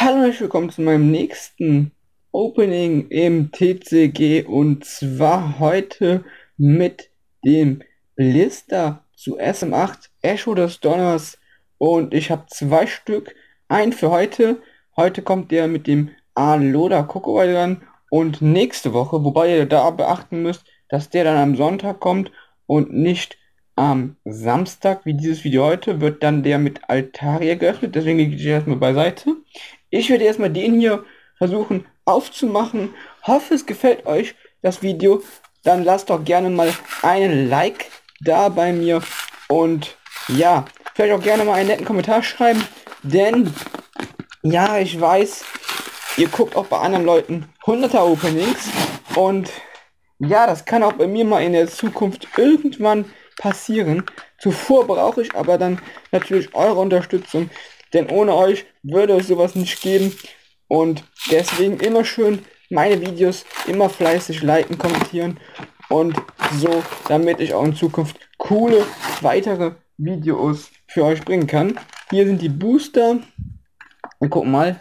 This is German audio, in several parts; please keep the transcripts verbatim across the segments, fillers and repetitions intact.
Hallo und herzlich willkommen zu meinem nächsten Opening im T C G und zwar heute mit dem Blister zu S M acht Echo des Donners und ich habe zwei Stück. Einen für heute. Heute kommt der mit dem Alola Kokowai dran und nächste Woche, wobei ihr da beachten müsst, dass der dann am Sonntag kommt und nicht am Samstag, wie dieses Video heute, wird dann der mit Altaria geöffnet, deswegen lege ich erstmal beiseite. Ich werde erstmal den hier versuchen aufzumachen. Hoffe, es gefällt euch das Video. Dann lasst doch gerne mal einen Like da bei mir. Und ja, vielleicht auch gerne mal einen netten Kommentar schreiben. Denn, ja, ich weiß, ihr guckt auch bei anderen Leuten hunderter Openings. Und ja, das kann auch bei mir mal in der Zukunft irgendwann passieren. Zuvor brauche ich aber dann natürlich eure Unterstützung. Denn ohne euch würde es sowas nicht geben. Und deswegen immer schön meine Videos immer fleißig liken, kommentieren. Und so, damit ich auch in Zukunft coole weitere Videos für euch bringen kann. Hier sind die Booster. Wir gucken mal.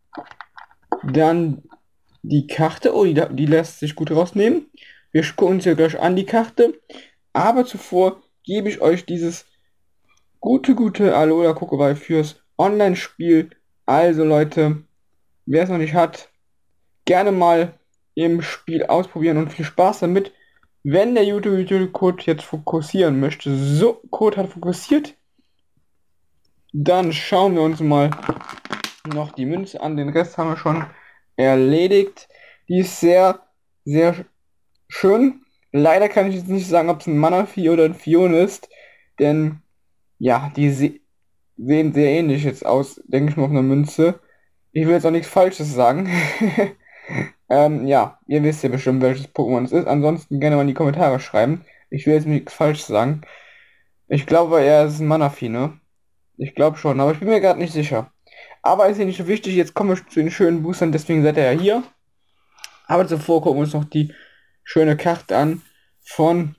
Dann die Karte. Oh, die, die lässt sich gut rausnehmen. Wir gucken uns hier gleich an die Karte. Aber zuvor gebe ich euch dieses gute, gute Alola Kokowai fürs Online-Spiel. Also Leute, wer es noch nicht hat, gerne mal im Spiel ausprobieren und viel Spaß damit. Wenn der YouTube-Code jetzt fokussieren möchte, so, Code hat fokussiert, dann schauen wir uns mal noch die Münze an. Den Rest haben wir schon erledigt. Die ist sehr, sehr schön. Leider kann ich jetzt nicht sagen, ob es ein Manaphy oder ein Fion ist, denn ja, die se sehen sehr ähnlich jetzt aus, denke ich mal, auf einer Münze. Ich will jetzt auch nichts Falsches sagen. ähm, ja, ihr wisst ja bestimmt, welches Pokémon es ist. Ansonsten gerne mal in die Kommentare schreiben. Ich will jetzt nichts Falsches sagen. Ich glaube, er ist ein Manaphy, ne? Ich glaube schon, aber ich bin mir gerade nicht sicher. Aber ist ja nicht so wichtig. Jetzt kommen wir zu den schönen Boostern, deswegen seid ihr ja hier. Aber zuvor gucken wir uns noch die schöne Karte an von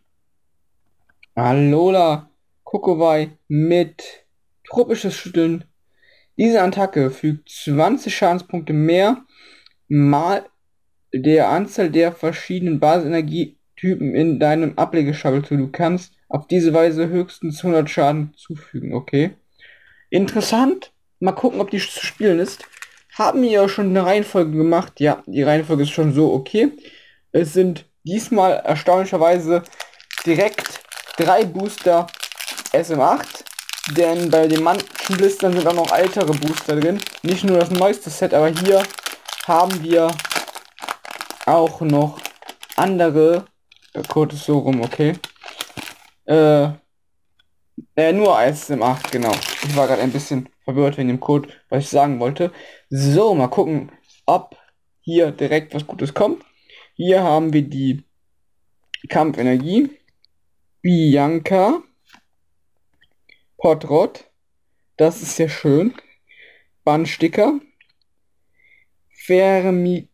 Alola Kokowai mit tropisches Schütteln. Diese Attacke fügt zwanzig Schadenspunkte mehr mal der Anzahl der verschiedenen Basisenergietypen in deinem Ablegeschabel zu. Du kannst auf diese Weise höchstens hundert Schaden zufügen, okay? Interessant. Mal gucken, ob die zu spielen ist. Haben wir ja schon eine Reihenfolge gemacht. Ja, die Reihenfolge ist schon so okay. Es sind diesmal erstaunlicherweise direkt drei Booster S M acht. Denn bei den manchen Blistern sind auch noch ältere Booster drin. Nicht nur das neueste Set, aber hier haben wir auch noch andere. Der Code ist so rum, okay. Äh, äh nur S M acht, genau. Ich war gerade ein bisschen verwirrt wegen dem Code, was ich sagen wollte. So, mal gucken, ob hier direkt was Gutes kommt. Hier haben wir die Kampfenergie, Bianca, Potrot, das ist sehr schön, Bandsticker, Vermicula,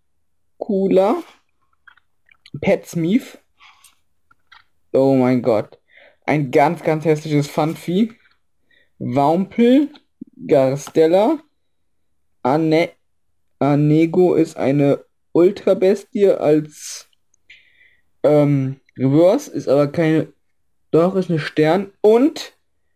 Petsmith, oh mein Gott, ein ganz, ganz hässliches Pfandvieh, Wampel, Garstella, Ane Anego ist eine Ultrabestie als ähm, Reverse, ist aber keine, doch ist eine Stern und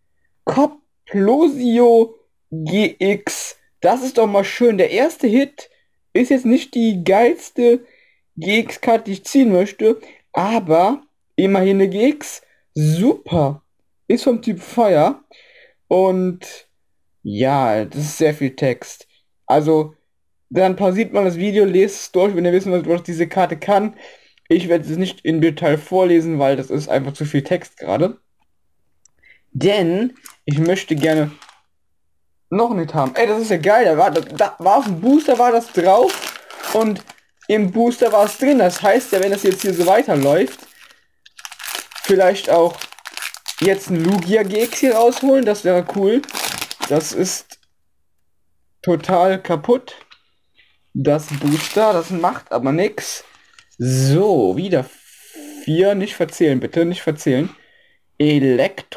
Coplosio G X. Das ist doch mal schön. Der erste Hit ist jetzt nicht die geilste G X-Karte, die ich ziehen möchte, aber immerhin eine G X. Super. Ist vom Typ Feuer. Und ja, das ist sehr viel Text. Also, dann pausiert mal das Video, lest es durch, wenn ihr wissen wollt, was diese Karte kann. Ich werde es nicht im Detail vorlesen, weil das ist einfach zu viel Text gerade. Denn ich möchte gerne noch nicht haben. Ey, das ist ja geil. Da war, da war auf dem Booster war das drauf und im Booster war es drin. Das heißt ja, wenn das jetzt hier so weiterläuft, vielleicht auch jetzt ein Lugia G X hier rausholen. Das wäre cool. Das ist total kaputt. Das Booster, das macht aber nichts. So, wieder vier. Nicht verzählen, bitte. Nicht verzählen.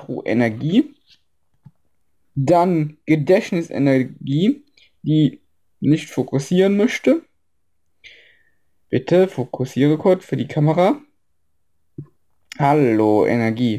Elektroenergie. Dann Gedächtnisenergie. Die nicht fokussieren möchte. Bitte fokussiere kurz für die Kamera. Hallo, Energie.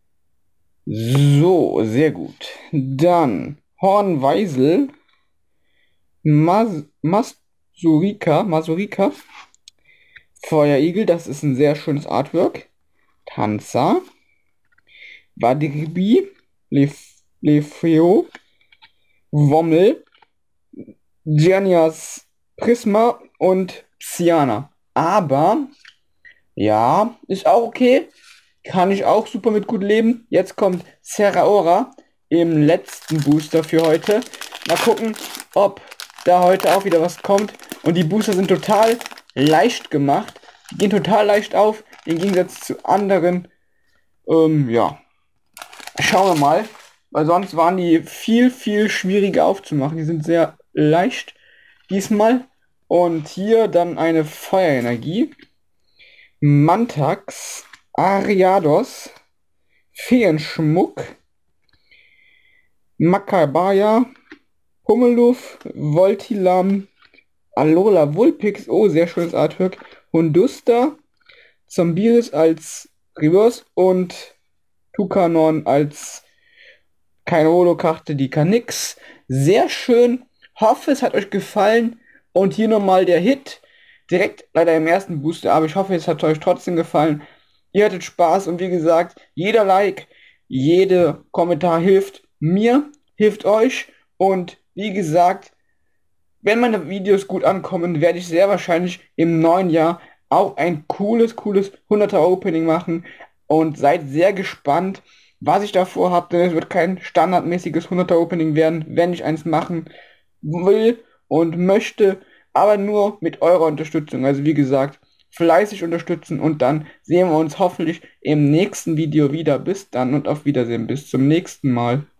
So, sehr gut. Dann Hornweisel, Mas Masurika, Masurika, Feuerigel, das ist ein sehr schönes Artwork. Tanzer, Wadribi, Lef Lefeo, Wommel, Giannias Prisma und Psyana. Aber, ja, ist auch okay. Kann ich auch super mit gut leben. Jetzt kommt Serraora im letzten Booster für heute. Mal gucken, ob da heute auch wieder was kommt. Und die Booster sind total leicht gemacht. Die gehen total leicht auf, im Gegensatz zu anderen. Ähm, ja. Schauen wir mal. Weil sonst waren die viel, viel schwieriger aufzumachen. Die sind sehr leicht diesmal. Und hier dann eine Feuerenergie. Mantax, Ariados, Feenschmuck, Makabaya, Pummeluff, Voltilam, Alola Vulpix, oh, sehr schönes Artwork, Hundusta, Zombiris als Reverse und Tucanon als keine Holo-Karte, die kann nix. Sehr schön, hoffe es hat euch gefallen und hier nochmal der Hit. Direkt leider im ersten Booster, aber ich hoffe, es hat euch trotzdem gefallen. Ihr hattet Spaß und wie gesagt, jeder Like, jeder Kommentar hilft mir, hilft euch. Und wie gesagt, wenn meine Videos gut ankommen, werde ich sehr wahrscheinlich im neuen Jahr auch ein cooles, cooles hunderter Opening machen. Und seid sehr gespannt, was ich davor habe, denn es wird kein standardmäßiges hunderter Opening werden, wenn ich eins machen will und möchte. Aber nur mit eurer Unterstützung. Also wie gesagt, fleißig unterstützen und dann sehen wir uns hoffentlich im nächsten Video wieder. Bis dann und auf Wiedersehen. Bis zum nächsten Mal.